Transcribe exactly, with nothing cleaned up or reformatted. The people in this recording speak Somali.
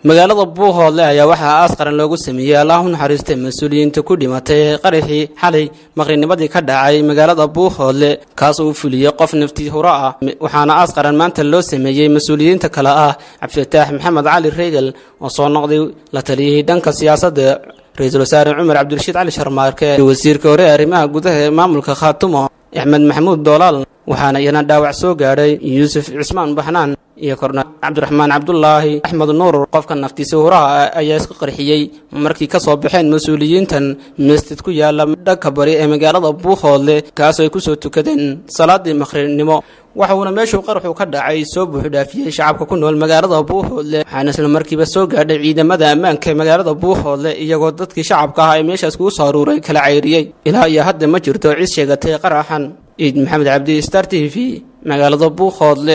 magaalada Buuhoodle ayaa waxa aas qaran loogu sameeyay Allah u naxariistay mas'uuliyiinta ku dhimatay qarixii xalay maqrinimadii ka dhacay magaalada Buuhoodle kaas oo fuliyay qof naftii hura ah waxaana aas qaran maanta loo sameeyay mas'uuliyiinta kala ah Cabdifataah Maxamed Cali Reegal oo soo noqday la taliyay dhanka siyaasadda Ra'iisul Wasaare Umar Cabdirashiid Cali Sharmaarke wasiirka hore arrimaha gudaha maamulka Khaatumo Axmed Maxamuud Doolaal waxaana iyana dhaawac soo gaaray Yuusuf Cismaan Baxnaan iyo korna Cabdiraxmaan Cabdullaahi Axmed Nuur qofka naftiisa huraha ayaa isku qarxiyay markii ka soo baxeen mas'uuliyiintan masjid ku yaala dhanka bari ee magaalada Buuhoodle kaas oo ay ku soo tukadeen salaadii maqribnimo waxaana meeshu qarxu ka dhacay soo buux dhaafiyay shacabka ku nool magaalada Buuhoodle waxaana isla markiiba soo gaadhay ciidamada ammaanka ee magaalada Buuhoodle iyagoo dadkii shacabka ah ay meeshaas ku soo aruuray kala cayriyay ilaa iyo hadda ma jirto cid sheegatay qaraxan Eid Maxamed Cabdi Star T V magaalada Buuhoodle.